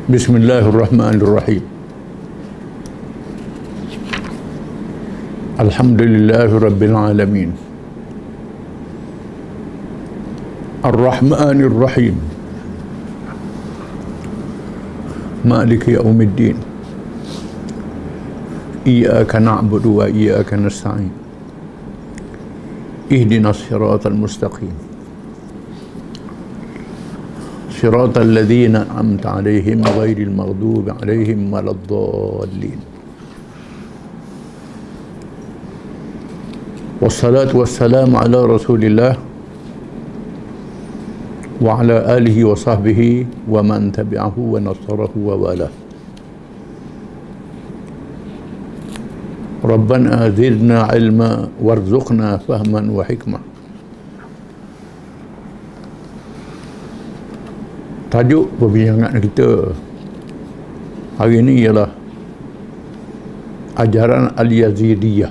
Bismillahirrahmanirrahim. Alhamdulillahirabbil alamin. Ar-Rahmanir Rahim. Maliki yaumiddin. Iyyaka na'budu wa iyyaka nasta'in. Ihdinas siratal mustaqim. صراط الذين أنعمت عليهم غير المغضوب عليهم ولا الضالين والصلاة والسلام على رسول الله وعلى آله وصحبه ومن تبعه ونصره ووالاه ربنا زدنا علما وارزقنا فهما وحكمة. Tajuk perbincangan kita hari ini ialah ajaran Al-Yazidiyah.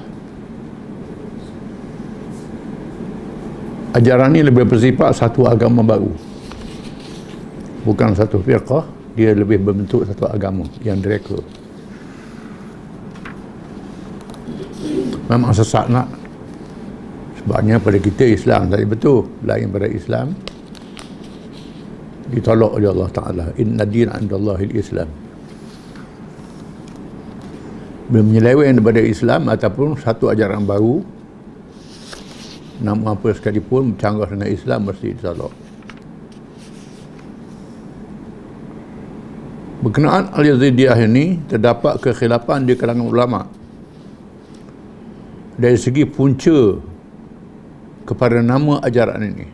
Ajaran ini lebih bersifat satu agama baru, bukan satu firqah. Dia lebih berbentuk satu agama yang direka. Memang sesat nak, sebabnya pada kita Islam tadi betul, lain pada Islam ditolak oleh Allah Ta'ala. Inna din indallahil Islam. Menyeleweng daripada Islam ataupun satu ajaran baru, nama apa sekalipun bercanggah dengan Islam, mesti ditolak. Berkenaan Al-Yazidiyah ini terdapat kekhilafan di kalangan ulama dari segi punca kepada nama ajaran ini.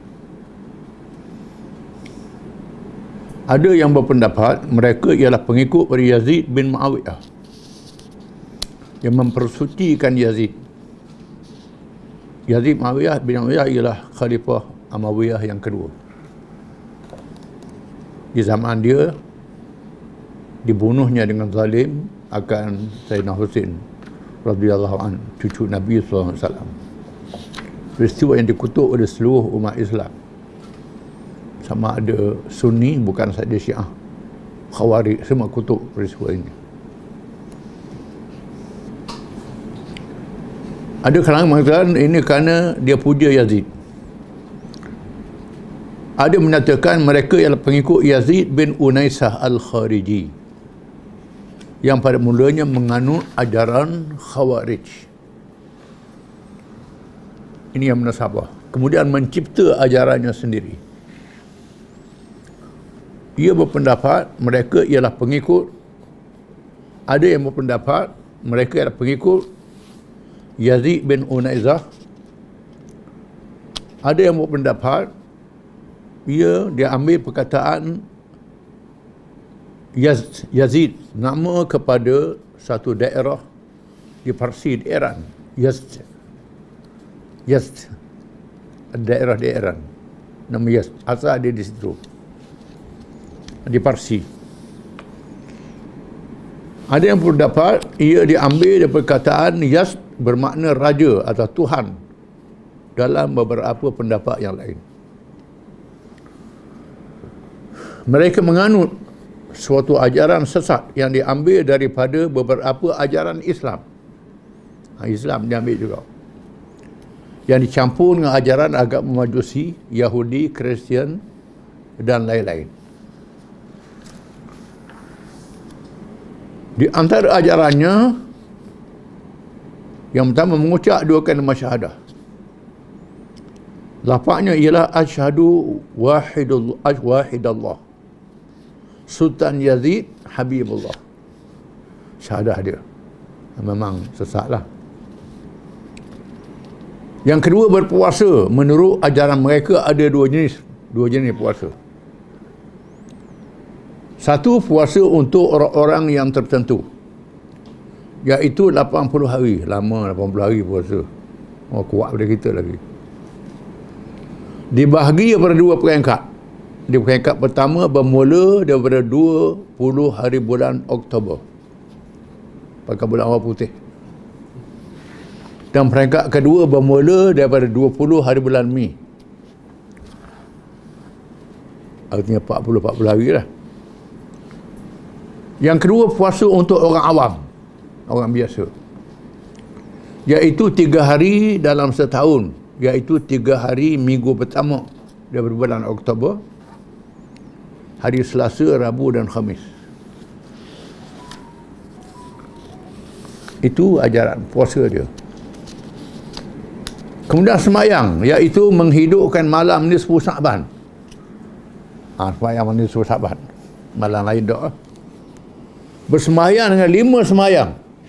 Ada yang berpendapat mereka ialah pengikut pada Yazid bin Muawiyah yang mempersucikan Yazid. Yazid Muawiyah bin Muawiyah ialah khalifah Amawiyah yang kedua. Di zaman dia dibunuhnya dengan zalim akan Sayyidina Husain radhiyallahu anhu, cucu Nabi SAW. Peristiwa yang dikutuk oleh seluruh umat Islam, sama ada Sunni, bukan sahaja Syiah, Khawarij, semua kutuk peristiwa ini. Ada kalangan mengatakan ini kerana dia puja Yazid. Ada menyatakan mereka ialah pengikut Yazid bin Unaisah Al-Khariji yang pada mulanya menganut ajaran Khawarij. Ini yang menasabah, kemudian mencipta ajarannya sendiri. Ia berpendapat mereka ialah pengikut, ada yang berpendapat mereka ialah pengikut Yazid bin Unaizah, ada yang berpendapat dia ambil perkataan Yazid, nama kepada satu daerah di Parsi, di Iran. Yazd, daerah di Iran, nama Yazd, asal dia di situ, di Parsi. Ada yang berpendapat ia diambil dari perkataan Yazd bermakna raja atau Tuhan dalam beberapa pendapat yang lain. Mereka menganut suatu ajaran sesat yang diambil daripada beberapa ajaran Islam. Islam diambil juga, yang dicampur dengan ajaran agama Majusi, Yahudi, Kristian dan lain-lain. Di antara ajarannya, yang pertama mengucap dua kalimah syahadah. Lafaznya ialah asyhadu wahidallah Sultan Yazid Habibullah. Syahadah dia memang sesatlah. Yang kedua, berpuasa. Menurut ajaran mereka ada dua jenis puasa. Satu, puasa untuk orang-orang yang tertentu, iaitu 80 hari. Lama 80 hari puasa. Oh, kuat pada kita lagi. Dibahagi pada dua peringkat. Di peringkat pertama bermula daripada 20 hari bulan Oktober, pakai bulan awal putih. Dan peringkat kedua bermula daripada 20 hari bulan Mei. Artinya 40 hari lah. Yang kedua, puasa untuk orang awam, orang biasa, iaitu 3 hari dalam setahun, iaitu 3 hari minggu pertama daripada bulan Oktober, hari Selasa, Rabu dan Khamis. Itu ajaran puasa dia. Kemudian semayang, iaitu menghidupkan malam nisfu Sa'ban. Semayang nisfu Sa'ban, malam lain doa. Bersemayang dengan 5 semayang,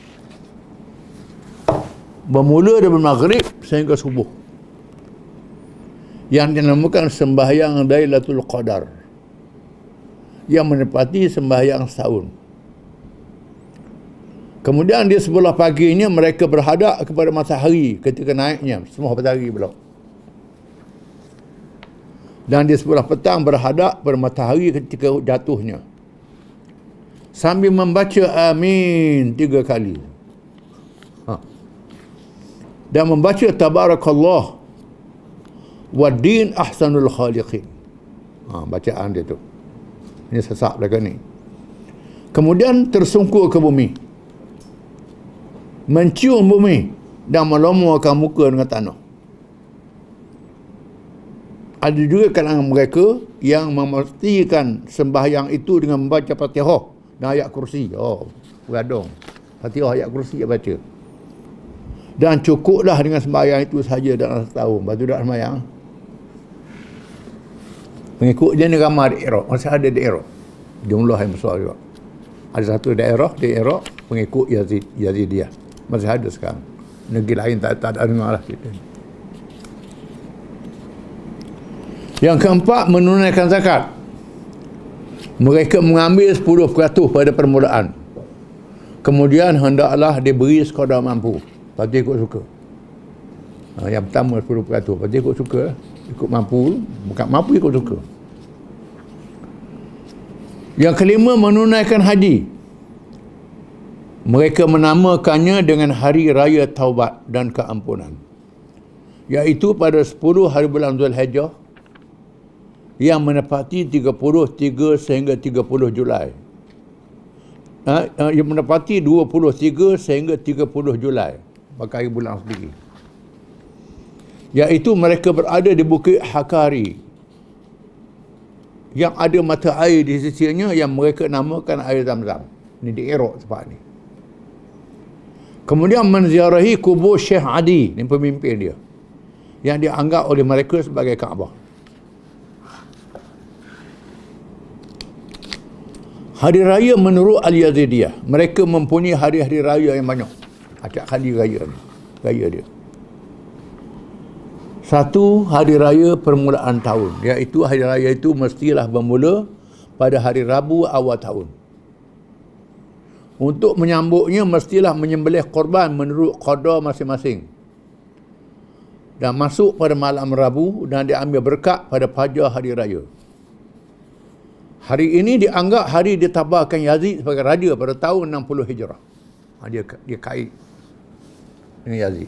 bermula daripada maghrib sehingga subuh, yang dinamakan sembahyang Lailatul Qadar, yang menepati sembahyang setahun. Kemudian di sebelah paginya mereka berhadap kepada matahari ketika naiknya, semua matahari pula. Dan di sebelah petang berhadap kepada matahari ketika jatuhnya, sambil membaca amin 3 kali. Dan membaca tabarakallah wa din ahsanul khaliqin. Bacaan dia tu. Ini sesak belakang ni. Kemudian tersungkur ke bumi, mencium bumi dan melomorkan muka dengan tanah. Ada juga kalangan mereka yang memastikan sembahyang itu dengan membaca Fatihah dan ayat kursi. Beradong. Fatihah, ayat kursi dia baca. Dan cukuplah dengan sembahyang itu saja dalam setahun. Lepas tu dah sembahyang. Pengikut dia ni ramai di Iraq. Masih ada di Iraq. Jumlah yang besar juga. Ada satu daerah di Iraq pengikut Yazidiyah. Masih ada sekarang. Negeri lain tak ada dengar lah kita. Yang keempat, menunaikan zakat. Mereka mengambil 10% pada permulaan. Kemudian hendaklah diberi sekadar mampu. Lepas tu ikut suka. Yang pertama 10%. Lepas tu ikut suka. Ikut mampu. Bukan mampu, ikut suka. Yang kelima, menunaikan haji. Mereka menamakannya dengan Hari Raya Taubat dan Keampunan, iaitu pada 10 hari bulan Zulhijjah yang menepati 33 sehingga 30 Julai. Yang menepati 23 sehingga 30 Julai, pakai bulan sendiri. Iaitu mereka berada di Bukit Hakari yang ada mata air di sisinya yang mereka namakan air Zam-Zam. Ini di Iraq tempat ni. Kemudian menziarahi kubur Syekh Adi, ni pemimpin dia, yang dianggap oleh mereka sebagai Kaabah. Hari raya menurut Al-Yazidiyah, mereka mempunyai hari-hari raya yang banyak. Acak hari raya ni, raya dia. Satu, hari raya permulaan tahun, iaitu hari raya itu mestilah bermula pada hari Rabu awal tahun. Untuk menyambutnya mestilah menyembelih korban menurut qada masing-masing, dan masuk pada malam Rabu dan diambil berkat pada fajar hari raya. Hari ini dianggap hari ditabarkan Yazid sebagai raja pada tahun 60 Hijrah. Dia kait dengan Yazid.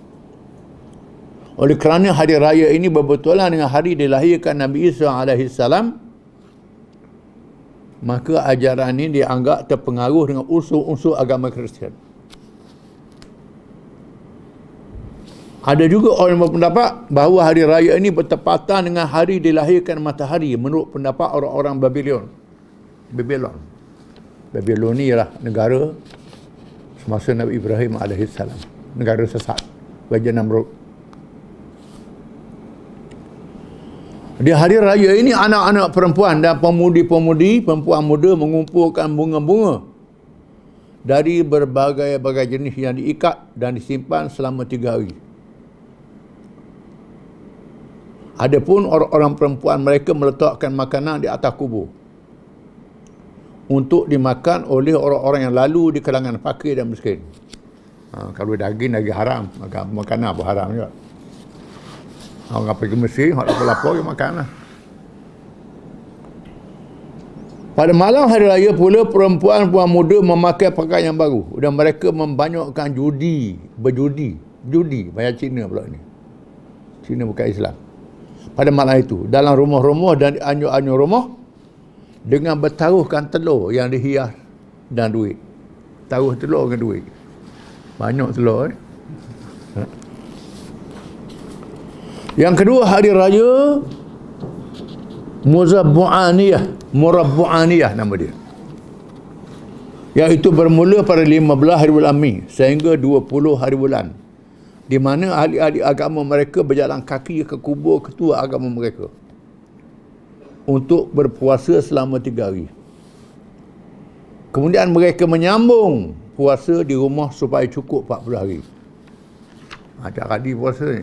Oleh kerana hari raya ini berbetulan dengan hari dilahirkan Nabi Isa AS, maka ajaran ini dianggap terpengaruh dengan unsur-unsur agama Kristian. Ada juga orang berpendapat bahawa hari raya ini bertepatan dengan hari dilahirkan matahari menurut pendapat orang-orang Babylon. Babylon ni ialah negara semasa Nabi Ibrahim AS, negara sesat, Raja Namrud. Di hari raya ini, anak-anak perempuan dan pemudi-pemudi, perempuan muda mengumpulkan bunga-bunga dari berbagai-bagai jenis yang diikat dan disimpan selama 3 hari. Adapun orang-orang perempuan mereka meletakkan makanan di atas kubur untuk dimakan oleh orang-orang yang lalu di kalangan fakir dan miskin. Kalau daging haram, maka makanan pun haram juga. Orang pergi Mesir, orang lapar dia makan lah. Pada malam hari raya pula, perempuan-perempuan muda memakai pakaian yang baru dan mereka membanyakkan berjudi, bahasa Cina pula ni. Cina bukan Islam. Pada malam itu, dalam rumah-rumah dan di anjur-anjur rumah, dengan bertaruhkan telur yang dihias dan duit. Taruh telur dengan duit. Banyak telur. Yang kedua, hari raya Murabbu'aniyah nama dia. Iaitu bermula pada 15 hari bulan Mei sehingga 20 hari bulan, di mana ahli-ahli agama mereka berjalan kaki ke kubur ketua agama mereka untuk berpuasa selama 3 hari. Kemudian mereka menyambung puasa di rumah supaya cukup 40 hari. Tak kali puasa ni.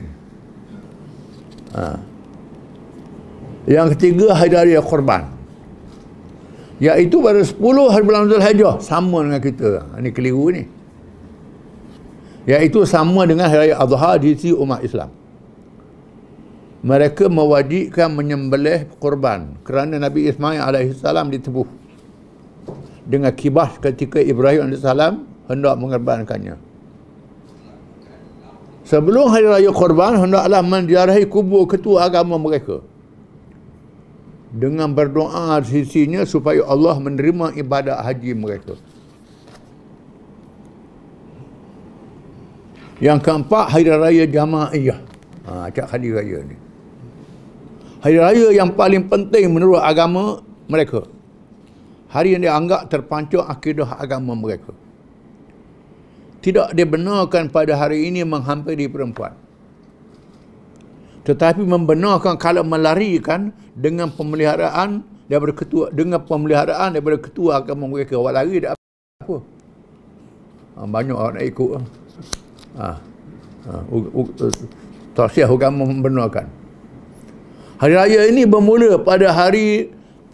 Yang ketiga, hari raya Korban, iaitu pada 10 hari bulan Zulhijjah, sama dengan kita. Ini keliru ni. Iaitu sama dengan hari raya Adha di sisi umat Islam. Mereka mewajibkan menyembelih korban kerana Nabi Ismail alaihissalam ditebuh dengan kibas ketika Ibrahim alaihissalam hendak mengorbankannya. Sebelum hari raya Korban, hendaklah menziarahi kubur ketua agama mereka dengan berdoa di sisinya supaya Allah menerima ibadat haji mereka. Yang keempat, hari raya Jamaiyah. Acak hari raya ni. Hari raya yang paling penting menurut agama mereka. Hari yang dianggap terpancung akidah agama mereka. Tidak dibenarkan pada hari ini menghampiri perempuan. Tetapi membenarkan kalau melarikan dengan pemeliharaan daripada ketua agama mereka. Awak lari dah apa? Banyak orang nak ikut. Tausiah agama membenarkan. Hari raya ini bermula pada hari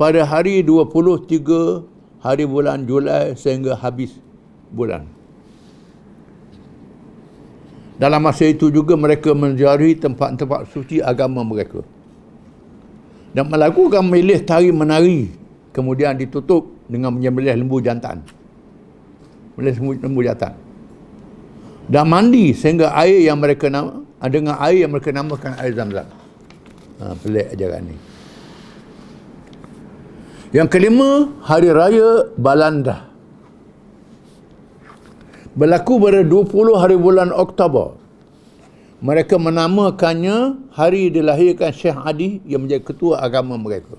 23 hari bulan Julai sehingga habis bulan. Dalam masa itu juga mereka menziarahi tempat-tempat suci agama mereka dan melakukan milih tari menari, kemudian ditutup dengan menyembelih lembu jantan. Dan mandi sehingga air yang mereka namakan air Zam-Zam. Pelik ajaran ni. Yang kelima, hari raya Balandah. Berlaku pada 20 hari bulan Oktober. Mereka menamakannya hari dilahirkan Syekh Adi yang menjadi ketua agama mereka.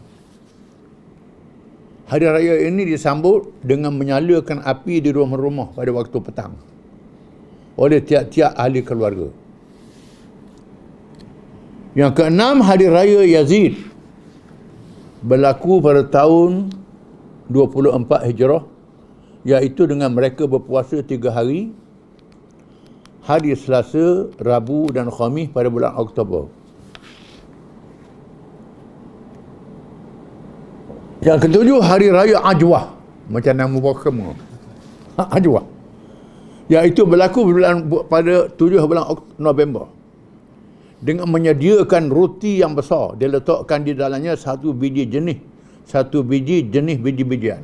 Hari raya ini disambut dengan menyalakan api di rumah-rumah pada waktu petang oleh tiap-tiap ahli keluarga. Yang keenam, hari raya Yazid. Berlaku pada tahun 24 Hijrah, iaitu dengan mereka berpuasa 3 hari, hari Selasa, Rabu dan Khamis pada bulan Oktober. Yang ketujuh, hari raya Ajwah, macam nama Pokemon. Ajwah, iaitu berlaku pada 7 bulan November, dengan menyediakan roti yang besar. Dia letakkan di dalamnya satu biji jenis biji-bijian.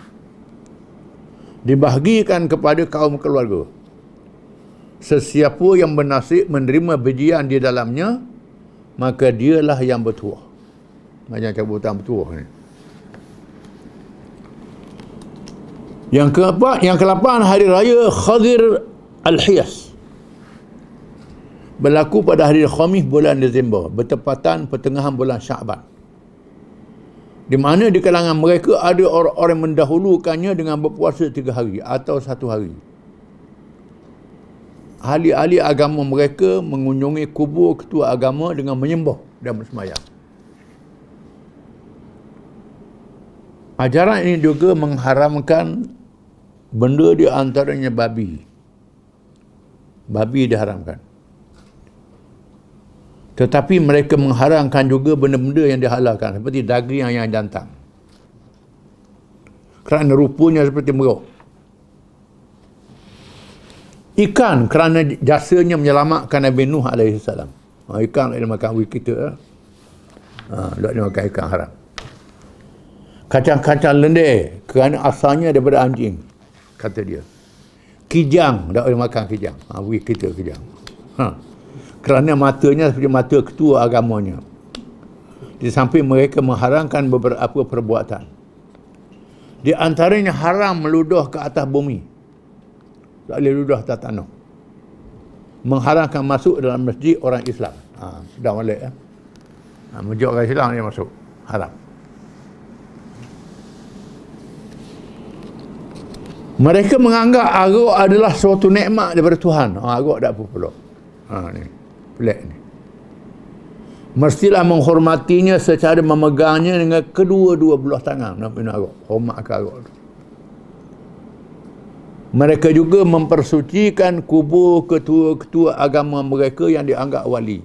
Dibahagikan kepada kaum keluarga. Sesiapa yang bernasib menerima bijian di dalamnya, maka dialah yang bertuah. Macam cabutan bertuah ni. Yang ke-8, hari raya Khadir Al-Hiyas. Berlaku pada hari Khamis bulan Disember, bertepatan pertengahan bulan Sya'ban, di mana di kalangan mereka ada orang-orang yang mendahulukannya dengan berpuasa 3 hari atau 1 hari. Ahli-ahli agama mereka mengunjungi kubur ketua agama dengan menyembah dan bersemayam. Ajaran ini juga mengharamkan benda di antaranya babi. Babi diharamkan. Tetapi mereka mengharamkan juga benda-benda yang dihalalkan, seperti daging yang jantan, kerana rupanya seperti merok. Ikan, kerana jasanya menyelamatkan Nabi Nuh alaihissalam. Ikan tak makan kita. Tak makan ikan haram. Kacang-kacang lendir, kerana asalnya daripada anjing, kata dia. Kijang, tak boleh makan kijang. Kita kijang. Kerana matanya seperti mata ketua agamanya. Di samping mereka mengharamkan beberapa perbuatan. Di antaranya haram meludah ke atas bumi. Tak boleh ludah atas tanah. Mengharamkan masuk dalam masjid orang Islam. Sudah balik ya. Masjid orang Islam dia masuk. Haram. Mereka menganggap arak adalah suatu nikmat daripada Tuhan. Arak tak apa pula. Ni. Pelik ni. Mestilah menghormatinya secara memegangnya dengan kedua-dua belah tangan. Nak minum arak. Hormatkan arak tu. Mereka juga mempersucikan kubur ketua-ketua agama mereka yang dianggap wali.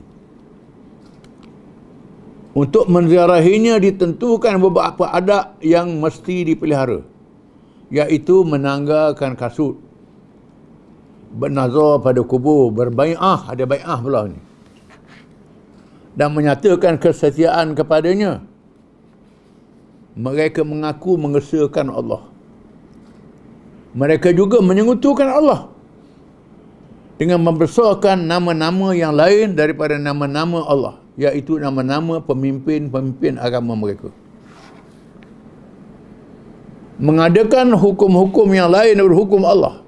Untuk menziarahinya ditentukan beberapa adab yang mesti dipelihara, iaitu menanggalkan kasut, bernazar pada kubur, berbai'ah, ada bai'ah pula ni, dan menyatakan kesetiaan kepadanya. Mereka mengaku mengesahkan Allah. Mereka juga menyekutukan Allah dengan membesarkan nama-nama yang lain daripada nama-nama Allah, iaitu nama-nama pemimpin-pemimpin agama mereka. Mengadakan hukum-hukum yang lain daripada hukum Allah.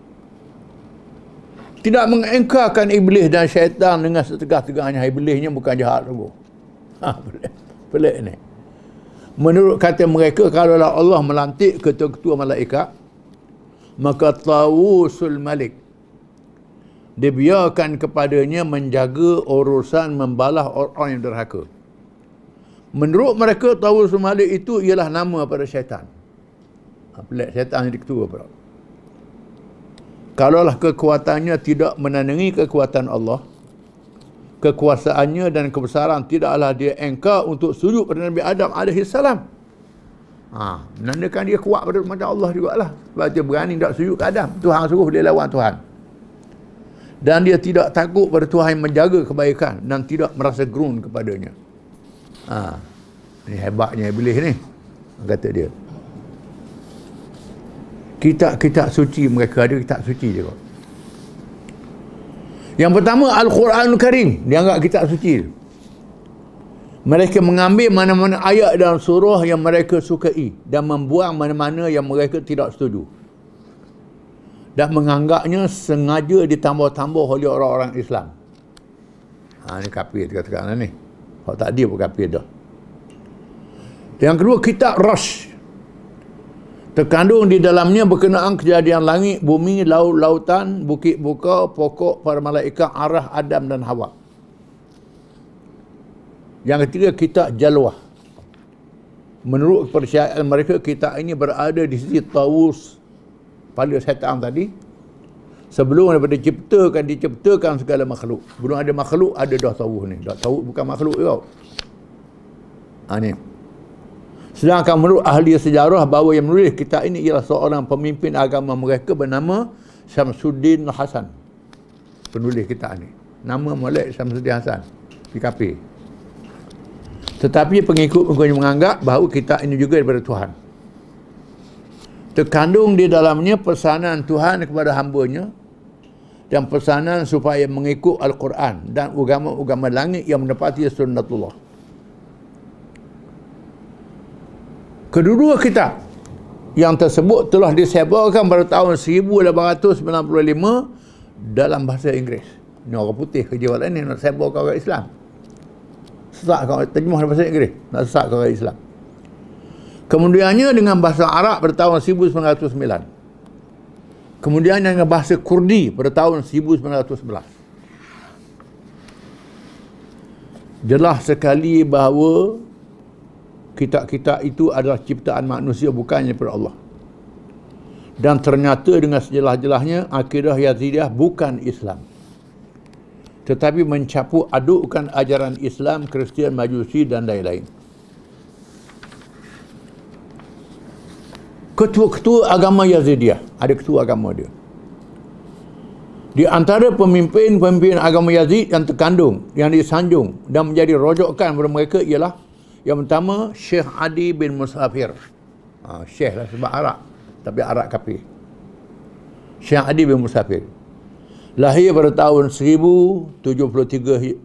Tidak mengingkarkan iblis dan syaitan dengan setegah-tegahnya. Iblisnya bukan jahat sungguh. Pelik ni. Menurut kata mereka, kalaulah Allah melantik ketua-ketua malaikat, maka Tawusul Malik dibiarkan kepadanya menjaga urusan membalas orang yang derhaka. Menurut mereka, Tawusul Malik itu ialah nama pada syaitan. Pelik, syaitan jadi ketua pula. Kalaulah kekuatannya tidak menandingi kekuatan Allah, kekuasaannya dan kebesaran tidaklah dia engkar untuk sujud pada Nabi Adam AS. Menandakan dia kuat pada macam Allah jugalah. Sebab dia berani tak sujud ke Adam. Tuhan suruh dia lawan Tuhan. Dan dia tidak takut pada Tuhan yang menjaga kebaikan dan tidak merasa gerun kepadanya. Ini hebatnya iblis ni, kata dia. Kitab-kitab suci mereka ada kitab suci juga. Yang pertama, Al-Quranul Karim dianggap kitab suci. Mereka mengambil mana-mana ayat dalam surah yang mereka sukai dan membuang mana-mana yang mereka tidak setuju, dan menganggapnya sengaja ditambah-tambah oleh orang-orang Islam. Ini kafir tengah-tengah ni. Kalau tak dia pun kafir dah. Yang kedua, kitab Rash. Terkandung di dalamnya berkenaan kejadian langit, bumi, laut-lautan, bukit buka, pokok, para malaikat, arah Adam dan Hawa. Yang ketiga, kitab Jalwah. Menurut kepercayaan mereka, kitab ini berada di sisi Tawus, kepala syaitan tadi, sebelum daripada diciptakan segala makhluk. Belum ada makhluk, ada dah Tawus ni. Dah Tawus bukan makhluk juga. Ni. Sedangkan menurut ahli sejarah, bahawa yang menulis kitab ini ialah seorang pemimpin agama mereka bernama Syamsuddin Hasan. Penulis kitab ini. Nama Molek Syamsuddin Hasan. PKP. Tetapi pengikut menganggap bahawa kitab ini juga daripada Tuhan. Terkandung di dalamnya pesanan Tuhan kepada hamba-Nya dan pesanan supaya mengikut Al-Quran dan agama-agama langit yang menepati sunnatullah. Kedua-dua kitab yang tersebut telah disebarkan pada tahun 1895 dalam bahasa Inggeris. Ini orang putih kerja lain ni nak sebarkan orang Islam. Sesatkan terjemah dalam bahasa Inggeris, nak sesatkan orang Islam. Kemudiannya dengan bahasa Arab pada tahun 1909. Kemudian dengan bahasa Kurdi pada tahun 1911. Jelas sekali bahawa kitab-kitab itu adalah ciptaan manusia, bukannya daripada Allah. Dan ternyata dengan sejelas-jelasnya akidah Yazidiyah bukan Islam, tetapi mencampur adukkan ajaran Islam, Kristian, Majusi dan lain-lain. Ketua-ketua agama Yazidiyah, ada ketua agama dia. Di antara pemimpin-pemimpin agama Yazid yang terkandung, yang disanjung dan menjadi rojokan kepada mereka ialah yang pertama, Syekh Adi bin Musafir. Syekh lah sebab Arab, tapi Arab kafir. Syekh Adi bin Musafir lahir pada tahun 1073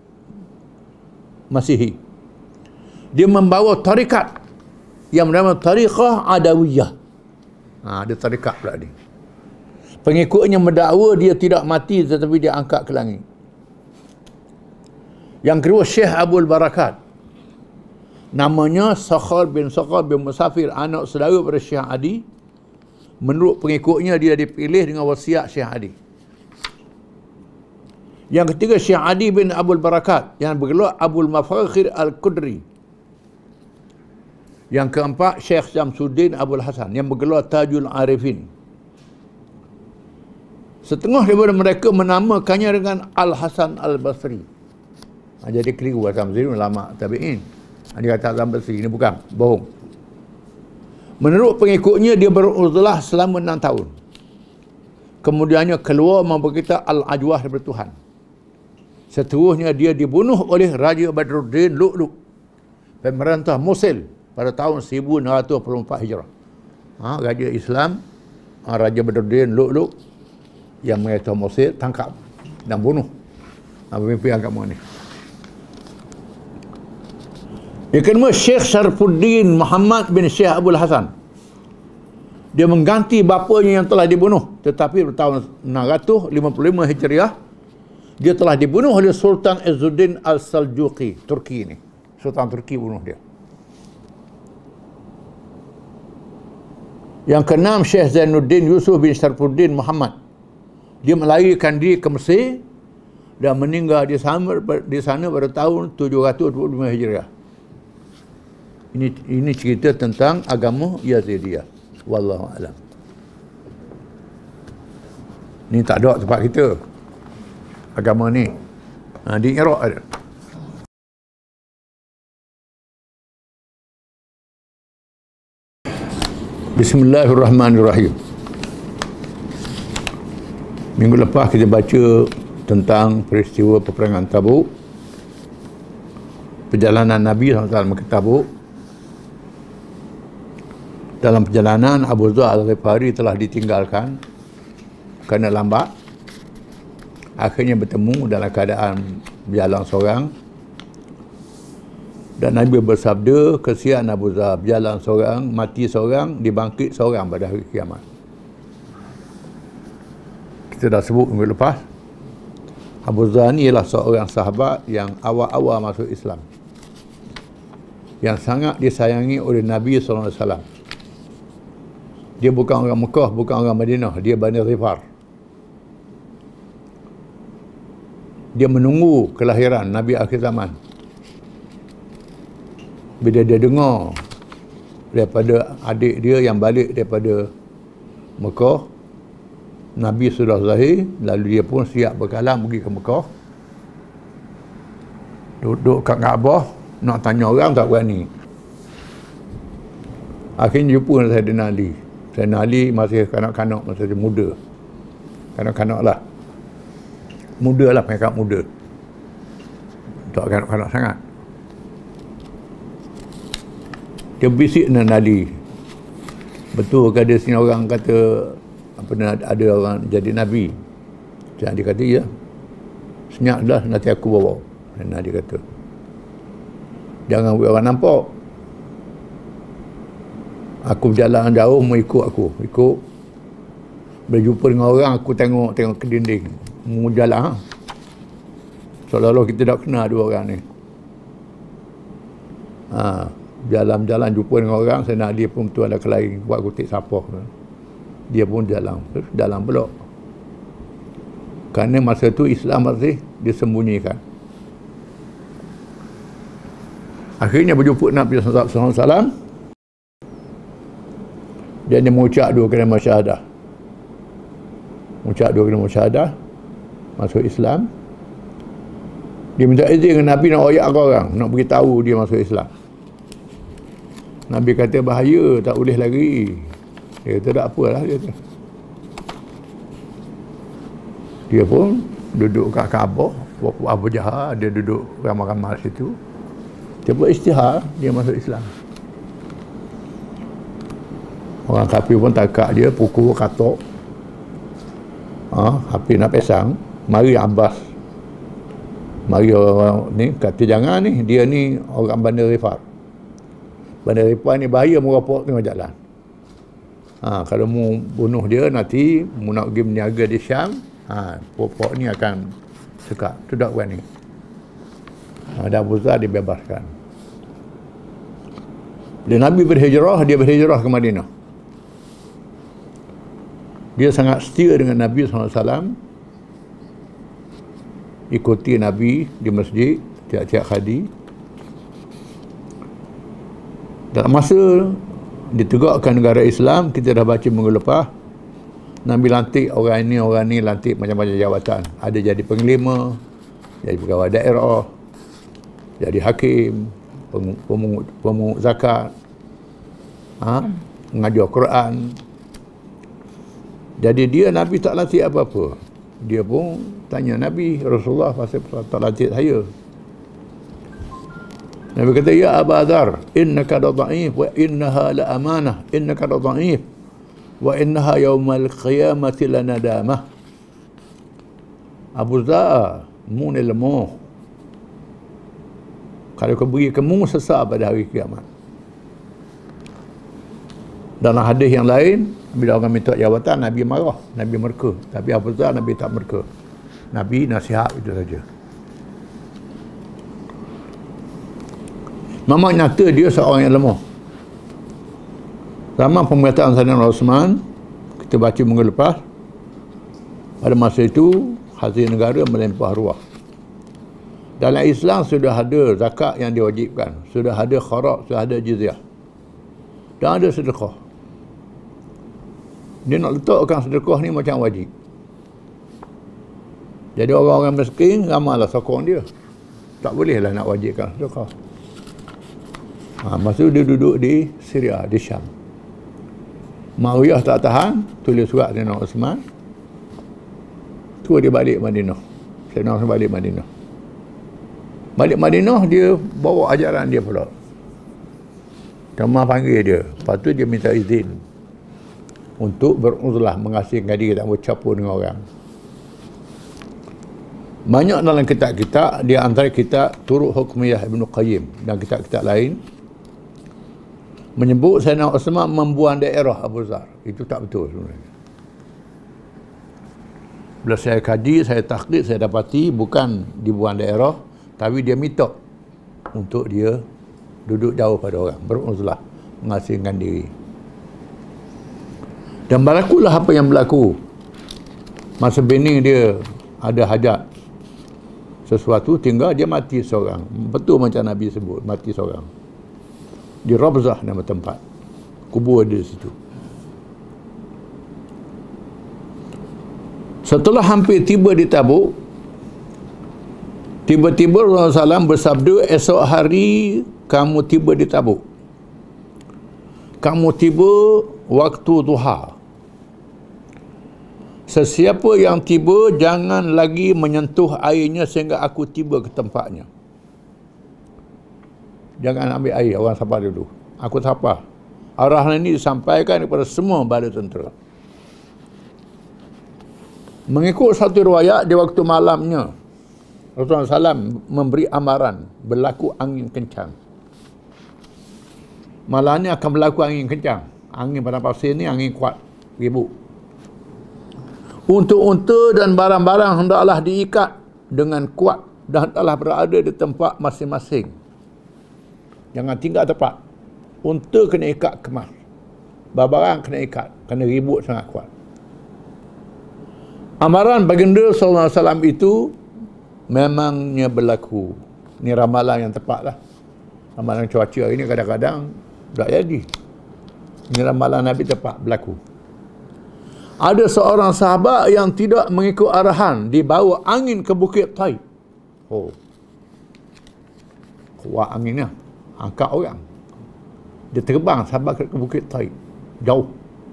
Masihi. Dia membawa tarikat yang bernama Tariqah Adawiyah. Dia tarekat pula ni. Pengikutnya mendakwa dia tidak mati tetapi dia angkat ke langit. Yang kedua, Syekh Abdul Barakat. Namanya Sakhar bin Musafir, anak saudara pada Syekh Adi. Menurut pengikutnya dia dipilih dengan wasiat Syekh Adi. Yang ketiga, Syekh Adi bin Abdul Barakat yang bergelar Abul Mafakhir Al-Qudri. Yang keempat, Syekh Syamsuddin Abdul Hasan yang bergelar Tajul Arifin. Setengah daripada mereka menamakannya dengan Al-Hasan Al-Basri. Jadi keliru Hasan Basri, ulama tabi'in. Dia kata Hasan Basri, ini bukan, bohong. Menurut pengikutnya, dia beruzlah selama 6 tahun. Kemudiannya keluar memberkata Al-Ajwah daripada Tuhan. Seterusnya dia dibunuh oleh Raja Badruddin Lu'lu', pemerintah Mosul pada tahun 1944 Hijrah. Raja Islam, Raja Badruddin Lu'lu' yang mengatur Mosul, tangkap dan bunuh pemimpin agama ni. Yang kedua, Syekh Syarfuddin Muhammad bin Syekh Abdul Hasan. Dia mengganti bapanya yang telah dibunuh, tetapi pada tahun 655 Hijriah dia telah dibunuh oleh Sultan Izzuddin Al-Saljuqi, Turki ni. Sultan Turki bunuh dia. Yang keenam, Syekh Zainuddin Yusuf bin Syarfuddin Muhammad. Dia melarikan diri ke Mesir dan meninggal di sana pada tahun 725 Hijriah. Ini cerita tentang agama Yazidiyah. Wallahu a'lam. Ni tak ada tempat kita. Agama ni. Di Iraq ada. Bismillahirrahmanirrahim. Minggu lepas kita baca tentang peristiwa peperangan Tabuk, perjalanan Nabi SAW ke Tabuk. Dalam perjalanan, Abu Dzar Al-Ghifari telah ditinggalkan kerana lambat. Akhirnya bertemu dalam keadaan berjalan seorang. Dan Nabi bersabda, kesian Abu Dzar, berjalan seorang, mati seorang, dibangkit seorang pada hari kiamat. Kita dah sebut minggu lepas, Abu Dzar ni ialah seorang sahabat yang awal-awal masuk Islam, yang sangat disayangi oleh Nabi SAW. Dia bukan orang Mekah, bukan orang Madinah, dia Bani Ghifar. Dia menunggu kelahiran Nabi akhir zaman. Bila dia dengar daripada adik dia yang balik daripada Mekah, Nabi sudah zahir, lalu dia pun siap berkalam pergi ke Mekah. Duduk kat Kaabah, nak tanya orang tak berani. Akhirnya jumpa Sayyidina Ali. Sayyidina Ali masih kanak-kanak, masih muda. Kanak-kanak lah. Muda lah, mereka muda. Tak kanak-kanak sangat. Dia bisik dengan Ali. Betul ke ada sini orang kata pernah ada orang jadi Nabi? Jadi dia kata, ya. Senyap dah, nanti aku bawa. Dan dia kata, jangan buat orang nampak. Aku berjalan jauh, mau ikut aku. Ikut. Bila jumpa dengan orang, aku tengok ke dinding. Mau jalan. Seolah-olah kita tak kenal dua orang ni. Jalan-jalan jumpa dengan orang, saya nak dia pun tu ada kelain, buat kutik sapah. Dia pun jalan pula. Kerana masa tu Islam masih disembunyikan. Akhirnya berjumpa Nabi SAW. Dia mengucap dua kalimah syahadah. Masuk Islam. Dia minta izin dengan Nabi nak oyak ke orang, nak beritahu dia masuk Islam. Nabi kata bahaya, tak boleh lari. Dia kata tak apalah, dia kata. Dia pun duduk kat Kaabah, Abu Jahal, dia duduk ramai-ramai situ. Dia buat istihar, dia masuk Islam. Orang kafir pun takak dia, pukul, katok. Hampir nak pesang. Mari Abbas. Mari orang ni, kata jangan ni, dia ni orang Bani Ghifar. Bani Ghifar ni bahaya merapok tengah jalan. Kalau mu bunuh dia nanti mu nak pergi berniaga di Syam, pokok ni akan sekat. Tu tak berani. Dan Abu Dzar dibebaskan. Bila Nabi berhijrah, dia berhijrah ke Madinah. Dia sangat setia dengan Nabi SAW. Ikuti Nabi di masjid tiap-tiap hari. Dalam masa ditegakkan negara Islam, kita dah baca minggu lepas, Nabi lantik orang ni lantik macam-macam jawatan. Ada jadi penglima, jadi pegawai daerah, jadi hakim, pemungut zakat, mengajar Quran. Jadi dia Nabi tak lantik apa-apa. Dia pun tanya Nabi, Rasulullah, pasal tak lantik saya. Nabi kata, ya Abu Dzar, innaka la dha'if wa innaha la amanah, innaka la dha'if wa innaha yaumal qiyamati la nadamah. Abu Dzar, mu ni lemah. Kalau kau beri kamu sesak pada hari kiamat. Dalam hadis yang lain, bila orang minta jawatan, Nabi marah, Nabi murka. Tapi Abu Dzar, Nabi tak murka. Nabi nasihat itu saja. Memang nyata dia seorang yang lemah. Zaman pemerintahan Sayyidina Osman, kita baca minggu lepas, pada masa itu hasil negara melimpah ruah. Dalam Islam sudah ada zakat yang diwajibkan, sudah ada kharaj, sudah ada jizyah, dan ada sedekah. Dia nak letakkan sedekah ni macam wajib. Jadi orang-orang miskin ramailah sokong dia. Tak bolehlah nak wajibkan sedekah. Masa dia duduk di Syria, di Syam. Muawiyah tak tahan, tulis surat Sayyidina Osman. Tu dia balik Madinah. Sayyidina Osman balik Madinah. Balik Madinah, dia bawa ajaran dia pula. Jemaah panggil dia. Lepas tu dia minta izin untuk beruzlah, mengasingkan diri, tak bercampur dengan orang. Banyak dalam kitab-kitab, di antara kitab Turuq Hukmiyah Ibn Qayyim dan kitab-kitab lain, menyebut Sayyidina Osman membuang daerah Abu Dzar. Itu tak betul sebenarnya. Bila saya kaji, saya tahqiq, saya dapati bukan dibuang daerah, tapi dia minta untuk dia duduk jauh pada orang, beruzlah, mengasingkan diri. Dan berlakulah apa yang berlaku. Masa bini dia ada hajat sesuatu, tinggal dia mati seorang. Betul macam Nabi sebut, mati seorang. Di Rabzah nama tempat. Kubur dia di situ. Setelah hampir tiba di Tabuk, tiba-tiba Rasulullah SAW bersabda, esok hari kamu tiba di Tabuk. Kamu tiba waktu duha. Sesiapa yang tiba, jangan lagi menyentuh airnya sehingga aku tiba ke tempatnya. Jangan ambil air, orang sapa dulu. Aku sapa. Arahan ini disampaikan kepada semua bala tentera. Mengikut satu riwayat, di waktu malamnya, Rasulullah SAW memberi amaran, berlaku angin kencang. Malam ni akan berlaku angin kencang. Angin padang pasir ni angin kuat, ribut. Unta-unta dan barang-barang hendaklah diikat dengan kuat dan hendaklah berada di tempat masing-masing. Jangan tinggal tepat. Unta kena ikat kemas. Barang kena ikat, kena ribut sangat kuat. Amaran baginda sallallahu alaihi wasallam itu memangnya berlaku. Ini ramalan yang tepat lah. Ramalan cuaca ini kadang-kadang tak jadi. Ini ramalan Nabi tepat berlaku. Ada seorang sahabat yang tidak mengikut arahan, dibawa angin ke Bukit Taib. Kuat anginnya, angkat orang. Dia terbang sahabat ke Bukit Taib, jauh.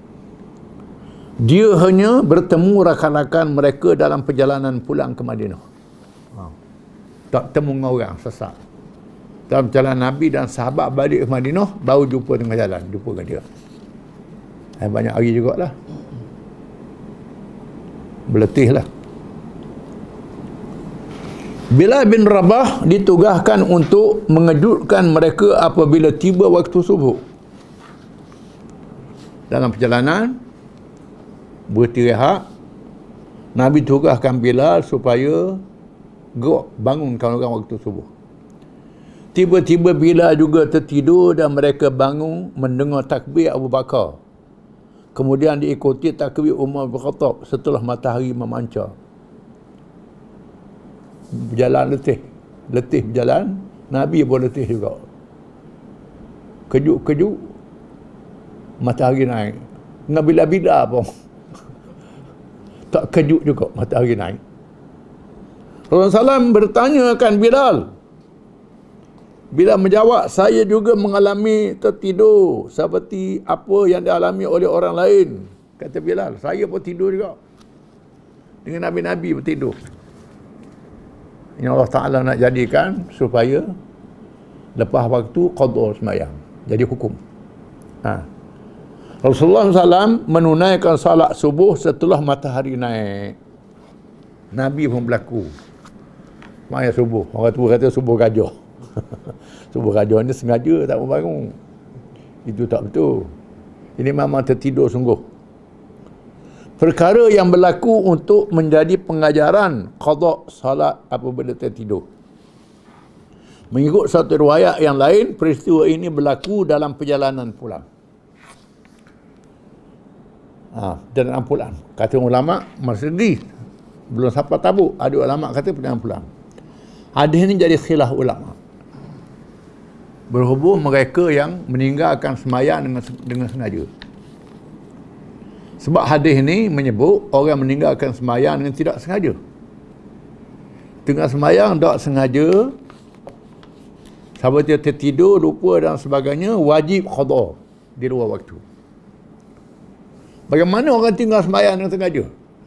Dia hanya bertemu rakan-rakan mereka dalam perjalanan pulang ke Madinah. Tak temu dengan orang, sesat. Dalam perjalanan Nabi dan sahabat balik ke Madinah, baru jumpa dengan jalan, jumpa dengan dia. Banyak hari jugalah. Berletihlah. Bilal bin Rabah ditugaskan untuk mengejutkan mereka apabila tiba waktu subuh. dalam perjalanan berhenti rehat, Nabi tugaskan Bilal supaya bangunkan orang waktu subuh. Tiba-tiba Bilal juga tertidur dan mereka bangun mendengar takbir Abu Bakar. Kemudian diikuti takbir Umar bin Khattab setelah matahari memancar. Berjalan letih berjalan, Nabi pun letih juga. Kejut-kejut, matahari naik. Dengan bila-bila pun tak kejut juga, matahari naik. Rasulullah SAW bertanyakan Bilal. Bilal menjawab, saya juga mengalami tertidur seperti apa yang dialami oleh orang lain. Kata Bilal, saya pun tidur juga. Dengan Nabi-Nabi bertidur. Ini Allah Ta'ala nak jadikan supaya lepas waktu qadha sembahyang. Jadi hukum. Rasulullah SAW menunaikan salat subuh setelah matahari naik. Nabi pun berlaku. Sembahyang subuh. Orang tua kata subuh gajah. Subuh gajah ni sengaja tak bangun. Itu tak betul. Ini memang tertidur sungguh. Perkara yang berlaku untuk menjadi pengajaran qadha salat apabila tertidur. Mengikut satu riwayat yang lain, peristiwa ini berlaku dalam perjalanan pulang. Perjalanan pulang. Kata ulama, masa ni belum sampai Tabuk, ada ulama kata perjalanan pulang. Hadis ini jadi khilaf ulama. Berhubung mereka yang meninggalkan sembahyang dengan sengaja. Sebab hadis ini menyebut orang meninggalkan sembahyang dengan tidak sengaja. Tengah sembahyang tak sengaja, sahabat dia tertidur, lupa dan sebagainya, wajib qadha di luar waktu. Bagaimana orang tinggal sembahyang dengan sengaja?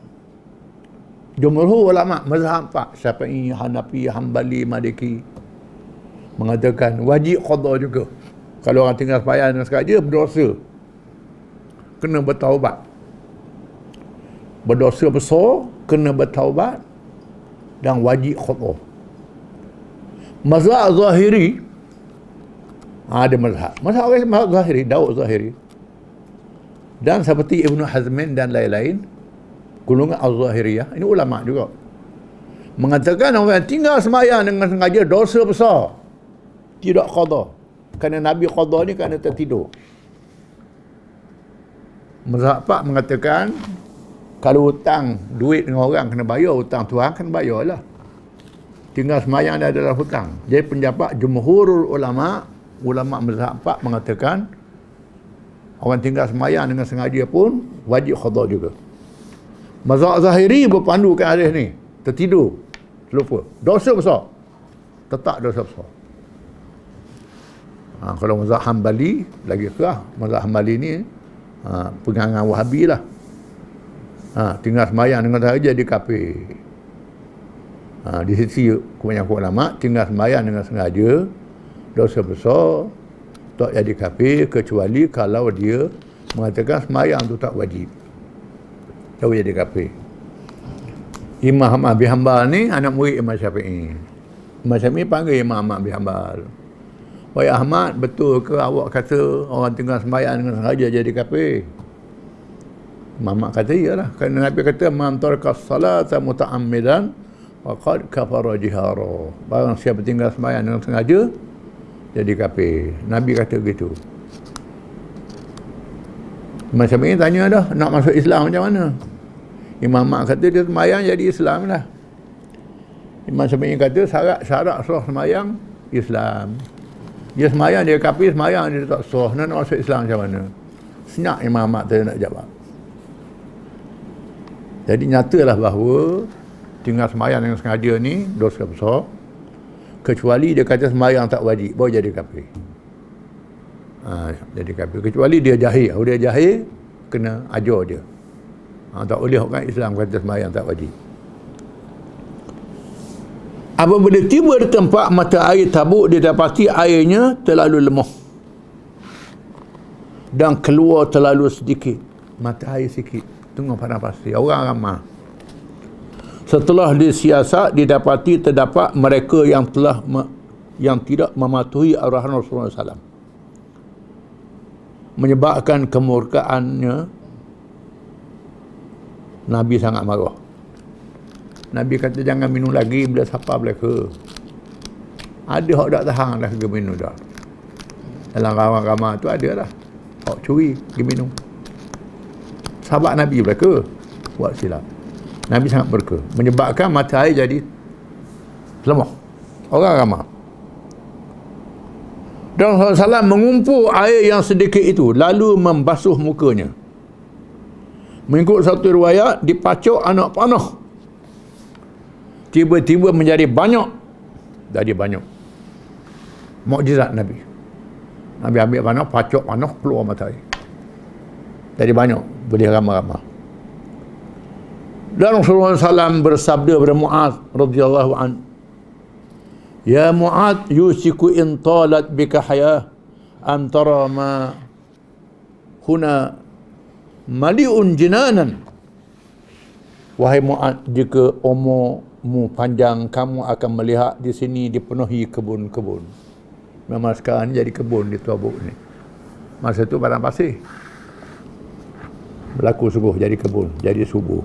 Jumhur ulama mazhab 4, Syafi'i, Hanafi, Hambali, Maliki mengatakan wajib qadha juga. Kalau orang tinggal sembahyang dengan sengaja, berdosa. Kena bertaubat. Berdosa besar, kena bertaubat dan wajib qadha. Mazhab Zahiri, ada mazhab Zahiri, Daud Zahiri, dan seperti Ibn Hazmin dan lain-lain, golongan Al-Zahiriyah, ini ulama juga, mengatakan orang yang tinggal sembahyang dengan sengaja dosa besar, tidak qadha. Kerana Nabi qadha ni kerana tertidur. Mazhab Pak mengatakan kalau hutang duit dengan orang kena bayar, hutang Tuhan kena bayar lah. Tinggal sembahyang dia adalah hutang. Jadi pendapat jumhurul ulama mazhab Pak mengatakan orang tinggal sembahyang dengan sengaja pun wajib qadha juga. Mazhab Zahiri berpandukan hadis ni, tertidur, lupa, dosa besar, tetap dosa besar. Kalau mazhab Hambali lagi kerah. Mazhab Hambali ni pegangan Wahabi lah. Tinggal sembahyang dengan sengaja jadi kafir. Di sisi kebanyakan ulama, tinggal sembahyang dengan sengaja dosa besar, tak jadi kafir, kecuali kalau dia mengatakan sembahyang tu tak wajib, tak jadi kafir. Imam Ahmad bin Hanbal ni anak murid Imam Syafi'i. Imam Syafi'i panggil Imam Ahmad bin Hanbal, wahai Ahmad, betul ke awak kata orang tinggal sembahyang dengan sengaja jadi kafir? Imam Ahmad kata iyalah, kerana Nabi kata man taraka salata muta'ammidan faqad kafara jihara. Barang siapa tinggal sembahyang dengan sengaja jadi kafir. Nabi kata begitu. Imam Syafi'i tanya dah, nak masuk Islam macam mana? Imam Ahmad kata dia sembahyang jadi Islam lah. Imam Syafi'i kata syarat sah sembahyang Islam. Dia sembahyang dia kafir, sembahyang dia tak sah, nak masuk Islam macam mana? Senyap Imam Ahmad tadi nak jawab. Jadi nyatalah bahawa tinggal sembahyang dengan sengaja ni dosa besar, kecuali dia kata sembahyang tak wajib, baru jadi kafir. Jadi kafir. Kecuali dia jahil. Kalau dia jahil, kena ajar dia. Tak boleh orang Islam kata sembahyang tak wajib. Apabila tiba di tempat mata air Tabuk, didapati airnya terlalu lemah dan keluar terlalu sedikit. Mata air sikit, tengok padang pasir, orang ramai. Setelah disiasat, didapati terdapat mereka yang yang tidak mematuhi arahan Rasulullah SAW. menyebabkan kemurkaannya, Nabi sangat marah. Nabi kata jangan minum lagi bila siapa belaka. Ada hak tak tahan dah pergi minum dah. Dalam ramai-ramai tu ada lah hak curi pergi minum. Sahabat Nabi belaka buat silap. Nabi sangat berka, menyebabkan mata air jadi lemah. Orang ramai. Dan Rasulullah SAW mengumpul air yang sedikit itu lalu membasuh mukanya. Mengikut satu riwayat, dipacuk anak panah. Tiba-tiba menjadi banyak. Jadi banyak. Mukjizat Nabi. Nabi ambil panah, pacuk panah, keluar mata air. Jadi banyak. Boleh ramai-ramai. Dan Rasulullah SAW bersabda kepada Mu'adz radhiyallahu anhu, ya Mu'adz, yusiku in talat bika hayah antara ma huna mali'un jinanan. Wahai Mu'adz, jika umurmu panjang, kamu akan melihat di sini dipenuhi kebun-kebun. Memang sekarang ni jadi kebun di Tabuk ni. Masa tu padang pasir. Berlaku subuh jadi kebun, jadi subur.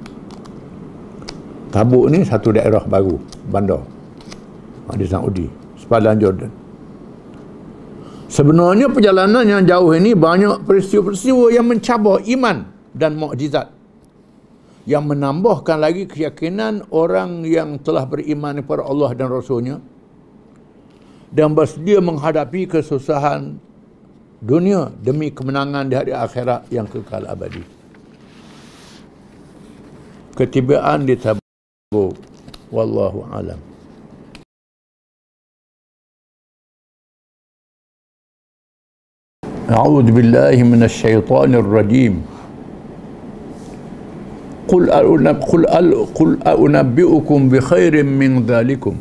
Tabuk ni satu daerah baru, bandar di Saudi, sepadan Jordan. Sebenarnya perjalanan yang jauh ini banyak peristiwa-peristiwa yang mencabar iman dan mukjizat, yang menambahkan lagi keyakinan orang yang telah beriman kepada Allah dan Rasulnya dan bersedia menghadapi kesusahan dunia demi kemenangan di hari akhirat yang kekal abadi. Ketibaan di Tabuk. Wallahu alam. A'udzu billahi minasy syaithanir rajim. Qul a'unabbi'ukum bi khairin min dzalikum.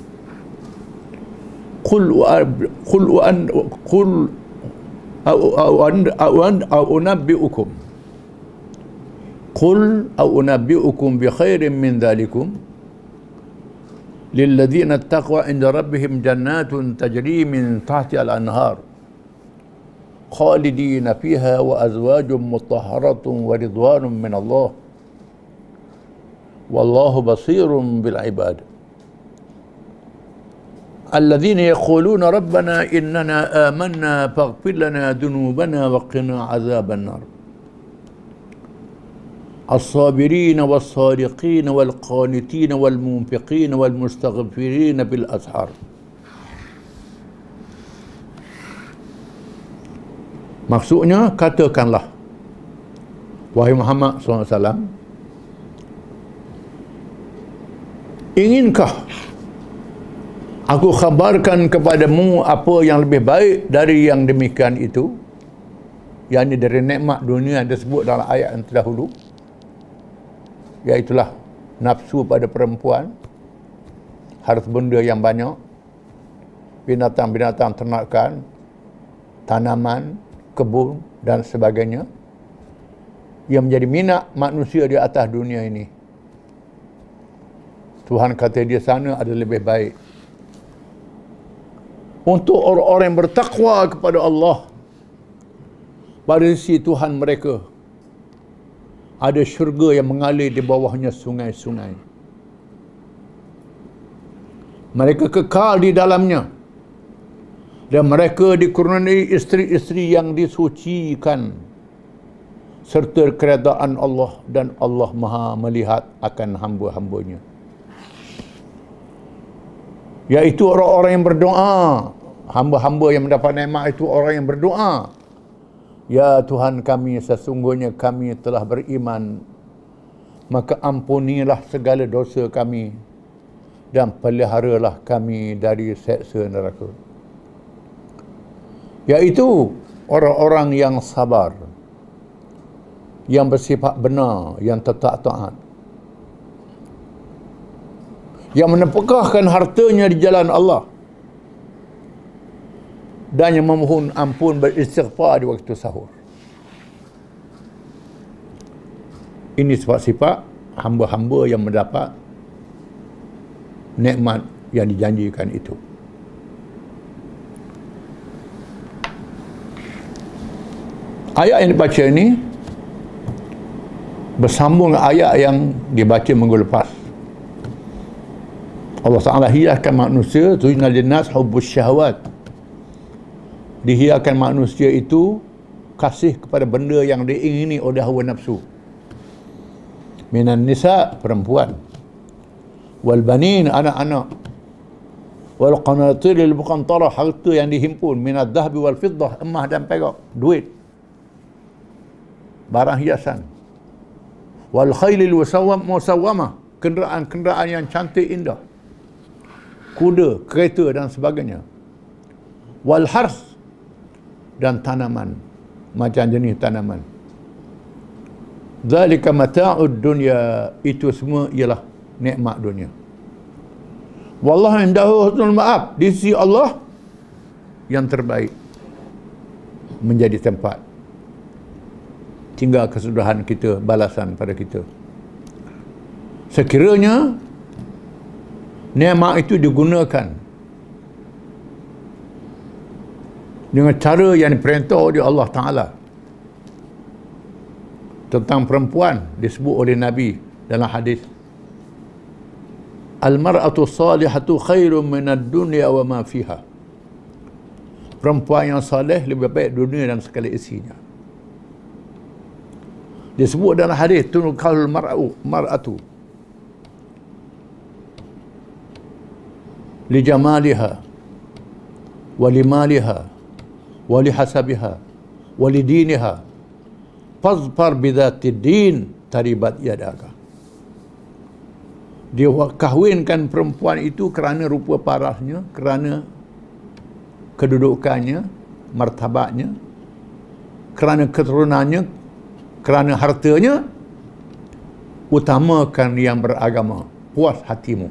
Qul a'unabbi'ukum. Qul a'unabbi'ukum bi khairin min dzalikum. للذين اتقوا عند ربهم جنات تجري من تحتها الأنهار خالدين فيها وأزواج مطهرة ورضوان من الله والله بصير بالعباد الذين يقولون ربنا إننا آمنا فاغفر لنا ذنوبنا وقنا عذاب النار الصابرين والصادقين والقانتين والمنفقين والمستغفرين بالأسحار. Maksudnya, katakanlah, wahai Muhammad SAW, inginkah aku khabarkan kepadamu apa yang lebih baik dari yang demikian itu, yakni dari nikmat dunia yang disebut dalam ayat yang terdahulu, iaitulah nafsu pada perempuan, harta benda yang banyak, binatang-binatang ternakan, tanaman, kebun dan sebagainya, yang menjadi minat manusia di atas dunia ini. Tuhan kata di sana ada lebih baik untuk orang-orang yang bertakwa kepada Allah. Pada sisi Tuhan mereka ada syurga yang mengalir di bawahnya sungai-sungai. Mereka kekal di dalamnya. Dan mereka dikurniai isteri-isteri yang disucikan serta keredaan Allah, dan Allah Maha melihat akan hamba-hambanya. Iaitu orang-orang yang berdoa. Hamba-hamba yang mendapat nikmat itu orang yang berdoa. Ya Tuhan kami, sesungguhnya kami telah beriman, maka ampunilah segala dosa kami dan peliharalah kami dari seksa neraka. Iaitu orang-orang yang sabar, yang bersifat benar, yang tetap taat, yang menepekahkan hartanya di jalan Allah, dan yang memohon ampun, beristighfar di waktu sahur. Ini sifat-sifat hamba-hamba yang mendapat nikmat yang dijanjikan itu. Ayat yang dibaca ini bersambung dengan ayat yang dibaca minggu lepas. Allah Ta'ala hiaskan manusia, zuyina linnas hubbus syahwat. Dihiaskan manusia itu kasih kepada benda yang diingini oleh hawa nafsu. Minan nisa, perempuan, wal banin, anak-anak, wal qanatiril muqantarah, harta yang dihimpun, minad dhahbi wal fiddah, emas dan perak, duit, barang hiasan, wal khailil musawwamah, kenderaan-kenderaan yang cantik indah, kuda, kereta dan sebagainya, wal hars, dan tanaman, macam jenis tanaman. Zalika mata'ud dunya, itu semua ialah nikmat dunia. Wallahu indahu husnul ma'ab, di sisi Allah yang terbaik menjadi tempat tinggal kesudahan kita, balasan pada kita. Sekiranya nikmat itu digunakan dengan cara yang diperintah oleh Allah Ta'ala. Tentang perempuan disebut oleh Nabi dalam hadis, al-mar'atu salihatu khairun minad dunya wa ma fiha. Perempuan yang saleh lebih baik dunia dan segala isinya. Disebut dalam hadis, tunkalul mar'atu li jamaliha wa li maliha wa li hasabiha wa li diniha fazfar bidzatid din taribat yadaka. Dia kahwinkan perempuan itu kerana rupa parasnya, kerana kedudukannya, martabatnya, kerana keturunannya, kerana hartanya. Utamakan yang beragama, puas hatimu.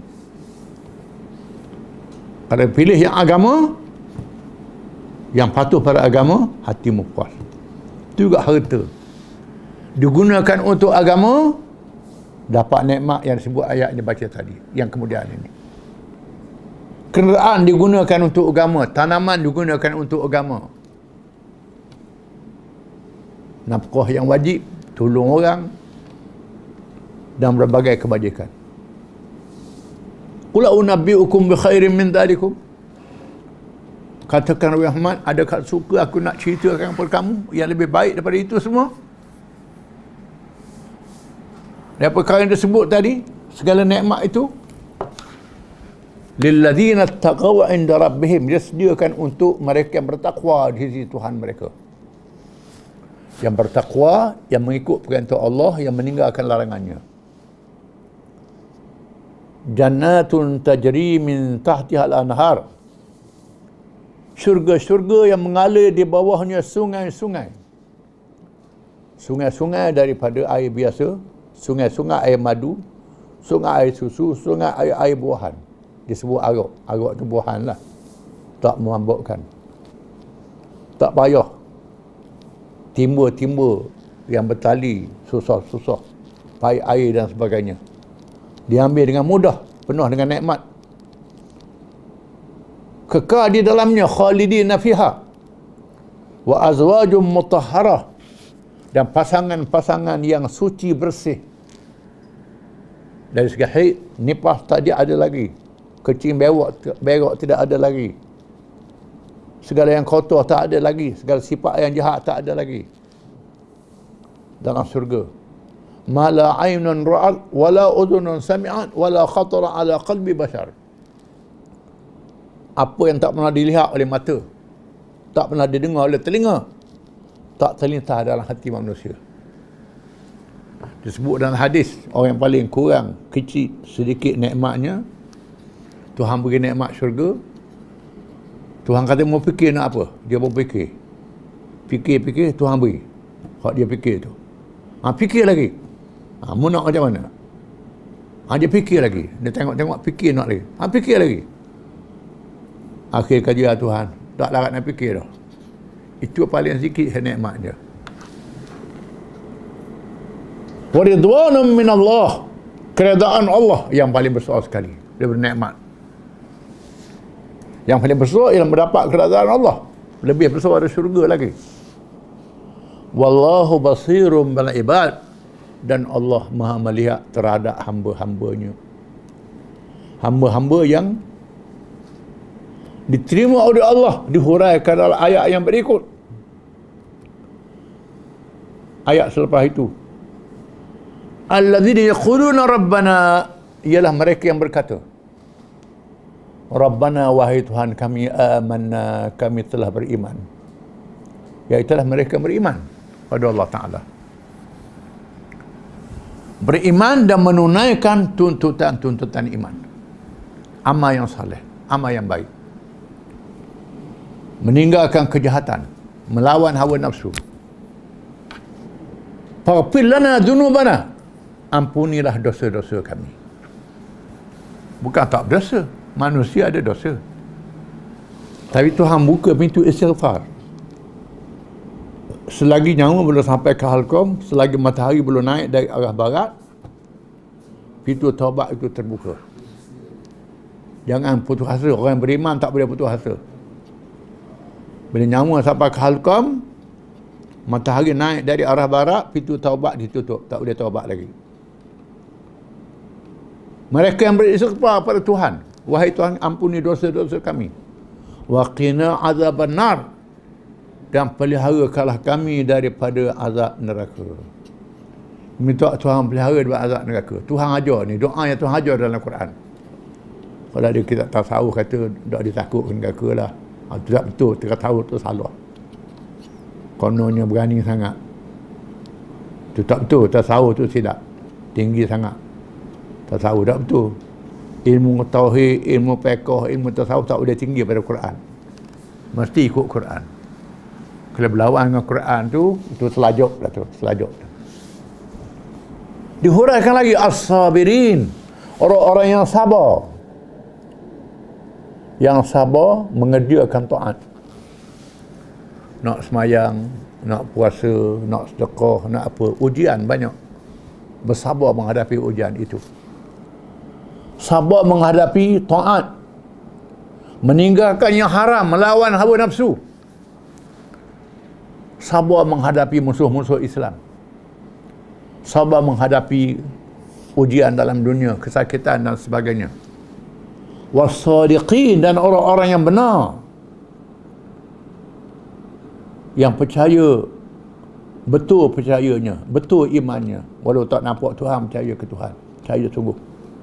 Kalau pilih yang agama, yang patuh pada agama, hatimu puas. Itu juga harta digunakan untuk agama, dapat nikmat yang disebut ayat yang dibaca tadi, yang kemudian ini. Kenderaan digunakan untuk agama, tanaman digunakan untuk agama, nafkah yang wajib, tolong orang, dan berbagai kebajikan. Qul unabbiukum bi khairin min dzalikum, katakan wahai Muhammad, adakah suka aku nak ceritakan kepada kamu yang lebih baik daripada itu semua? Dan perkara yang disebut tadi, segala nikmat itu, lilladzina taqaw 'inda rabbihim, dia sediakan untuk mereka yang bertakwa di sisi Tuhan mereka. Yang bertakwa, yang mengikut perintah Allah, yang meninggalkan larangannya. Jannatun tajri min tahtiha al-anhar, syurga-syurga yang mengalir di bawahnya sungai-sungai. Sungai-sungai daripada air biasa, sungai-sungai air madu, sungai air susu, sungai air buahan. Disebut arak. Arak tu buahan lah. Tak memabukkan. Tak payah. Timba-timba yang bertali, susah-susah, pakai air dan sebagainya. Diambil dengan mudah, penuh dengan nikmat. Kekal di dalamnya, khalidina fiha, wa azwajum mutahharah, dan pasangan-pasangan yang suci bersih. Dari segi haid, nifas tak ada lagi. Kencing berak tidak ada lagi. Segala yang kotor tak ada lagi. Segala sifat yang jahat tak ada lagi. Dalam surga. Ma la aynun ra'at, wa la udhunun sami'at, wa la khatara ala qalbi bashar. Apa yang tak pernah dilihat oleh mata, tak pernah didengar oleh telinga, tak terlintas dalam hati manusia. Disebut dalam hadis, orang yang paling kurang, kecil, sedikit nikmatnya, Tuhan beri nikmat syurga. Tuhan kata mau fikir nak apa, dia pun fikir. Fikir-fikir, Tuhan beri hak dia fikir tu. Fikir lagi. Mu nak macam mana? Dia fikir lagi. Dia tengok-tengok, fikir nak lagi. Fikir lagi. Akhir kajian Tuhan, tak larat nak fikir dah. Itu paling sikit nikmat dia. Wa ridwanun min Allah, keredaan Allah yang paling besar sekali daripada nikmat. Yang paling besar ialah mendapat keredaan Allah, lebih besar dari syurga lagi. Wallahu basirum bil ibad, dan Allah Maha melihat terhadap hamba-hambanya. Hamba-hamba yang diterima oleh Allah dihuraikan dalam ayat yang berikut. Ayat selepas itu, alladzina yaquluna rabbana, ialah mereka yang berkata, Rabbana, wahai Tuhan kami, amanna, kami telah beriman. Iaitulah mereka beriman pada Allah Ta'ala, beriman dan menunaikan tuntutan-tuntutan iman, amal yang saleh, amal yang baik, meninggalkan kejahatan, melawan hawa nafsu. Faghfir lana dzunubana, ampunilah dosa-dosa kami. Bukan tak berdosa, manusia ada dosa, tapi Tuhan buka pintu istighfar. Selagi nyawa belum sampai ke halkom, selagi matahari belum naik dari arah barat, pintu taubat itu terbuka. Jangan putus asa. Orang beriman tak boleh putus asa. Bila nyawa sampai ke halkom, matahari naik dari arah barat, pintu taubat ditutup, tak boleh taubat lagi. Mereka yang beristighfar pada Tuhan, wahai Tuhan ampuni dosa-dosa kami, wa qina azaban nar, dan peliharakanlah kami daripada azab neraka. Minta Tuhan pelihara daripada azab neraka. Tuhan ajar ni, doa yang Tuhan ajar dalam Quran. Kalau ada kita tasawuf kata tak ditakutkan neraka lah, itu tak betul. Tasawuf tu salah, kononnya berani sangat. Itu tak betul. Tasawuf tu silap, tinggi sangat. Tasawuf tak betul. Ilmu tauhid, ilmu fiqh, ilmu tasawuf tak boleh tinggi pada Quran. Mesti ikut Quran. Kalau berlawan dengan Quran tu, itu selajuk dah tu, selajuk. Dihuraikan lagi as-sabirin, orang-orang yang sabar. Yang sabar mengerjakan taat. Nak semayang, nak puasa, nak sedekah, nak apa, ujian banyak. Bersabar menghadapi ujian itu. Sabar menghadapi taat. Meninggalkan yang haram, melawan hawa nafsu. Sabar menghadapi musuh-musuh Islam. Sabar menghadapi ujian dalam dunia, kesakitan dan sebagainya. Wassadiqin, dan orang-orang yang benar, yang percaya, betul percayanya, betul imannya, walau tak nampak Tuhan, percaya ke Tuhan, percaya sungguh.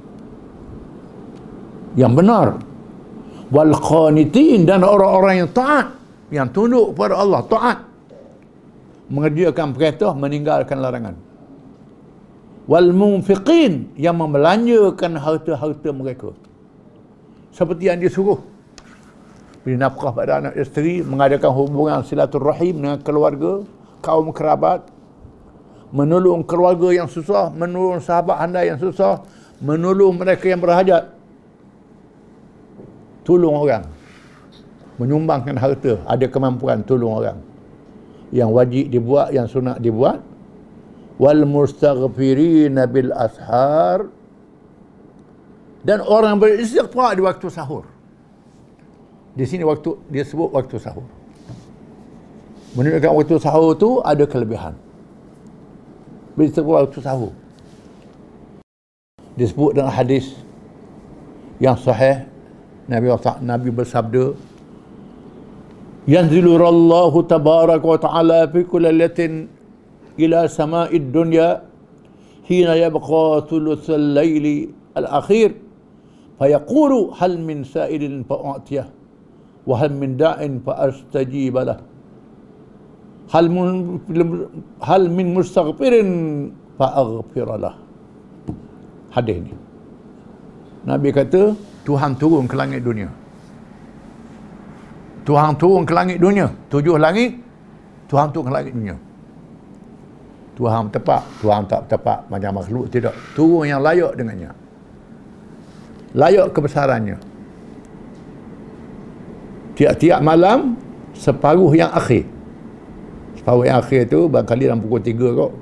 Yang benar. Wal qanitin, dan orang-orang yang taat, yang tunduk kepada Allah, taat, mengerjakan perintah, meninggalkan larangan. Wal munfiqin, yang membelanjakan harta-harta mereka seperti yang disuruh. Bila nafkah pada anak isteri, mengadakan hubungan silaturahim dengan keluarga, kaum kerabat, menolong keluarga yang susah, menolong sahabat anda yang susah, menolong mereka yang berhajat, tolong orang, menyumbangkan harta, ada kemampuan tolong orang. Yang wajib dibuat, yang sunat dibuat. Wal mustaghfirina bil ashar, dan orang beristighfar di waktu sahur. Di sini waktu dia sebut waktu sahur. Menunjukkan waktu sahur tu ada kelebihan. Beristighfar waktu sahur disebut dalam hadis yang sahih, Nabi bersabda, yanzilullahu tabaraka wa ta'ala fi kulli lailatin ila sama'id dunya hina yabqa thulutsal laili al-akhir fayaqulu hal min sa'ilin fa'atiyah wa hal min da'in fa'astajib lah, hal min mustaghfirin fa'aghfir lah. Hadis ni Nabi kata, Tuhan turun ke langit dunia. Tuhan turun ke langit dunia. 7 langit, Tuhan turun ke langit dunia. Tuhan tepat, Tuhan tak tepat macam makhluk, tidak. Turun yang layak dengannya, layak kebesarannya. Tiap-tiap malam, separuh yang akhir. Separuh yang akhir tu barangkali dalam pukul 3 kot.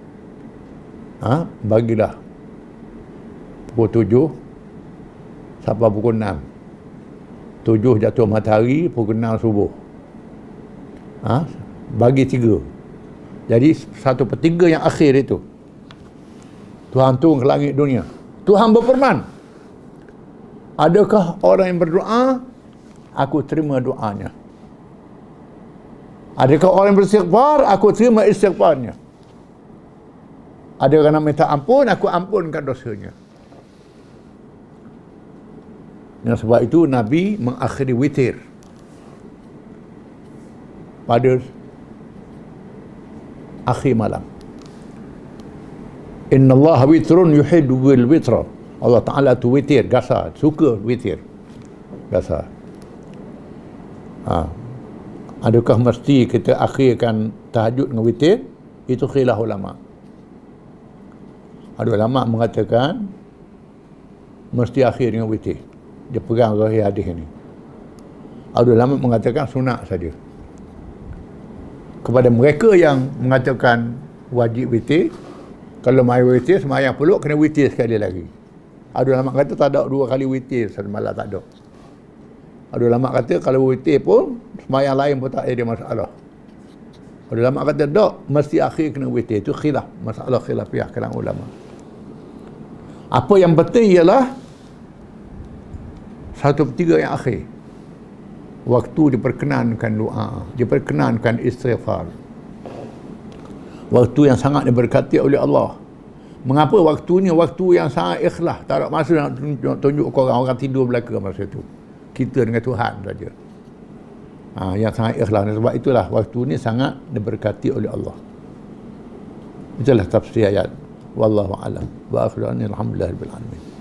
Bagilah pukul 7 sampai pukul 6. 7 jatuh matahari, pukul 6 subuh. Bagi 3. Jadi 1/3 yang akhir itu Tuhan turun ke langit dunia. Tuhan berfirman, adakah orang yang berdoa, aku terima doanya. Adakah orang yang beristighfar, aku terima istighfarnya. Ada orang yang minta ampun, aku ampunkan dosanya. Dan sebab itu Nabi mengakhiri witir pada akhir malam. Inna Allah witrun yuhibbul witra. Allah Ta'ala tu witir, gasa, suka witir, gasa. Adakah mesti kita akhirkan tahajud dengan witir? Itu khilaf ulama. Ada ulama mengatakan mesti akhir dengan witir. Dia pegang zahir hadis ini. Ada ulama mengatakan sunat saja. Kepada mereka yang mengatakan wajib witir, kalau mai witir semayang peluk kena witir sekali lagi. Ada ulama kata tak ada 2 kali witir satu malam, tak ada. Ada ulama kata kalau witir pun semayang lain pun tak ada masalah. Ada ulama kata tak, mesti akhir kena witir. Itu khilaf, masalah khilafiyah kalangan ulama. Apa yang penting ialah 1/3 yang akhir. Waktu diperkenankan doa, diperkenankan istighfar. Waktu yang sangat diberkati oleh Allah. Mengapa waktu ni waktu yang sangat ikhlas, tak ada masa nak tunjuk orang tidur belaka masa itu. Kita dengan Tuhan saja. Yang sangat ikhlas. Sebab itulah waktu ni sangat diberkati oleh Allah. Itulah tafsir ayat. Wallahu a'lam. Wa akhiru alhamdulillahirabbil alamin.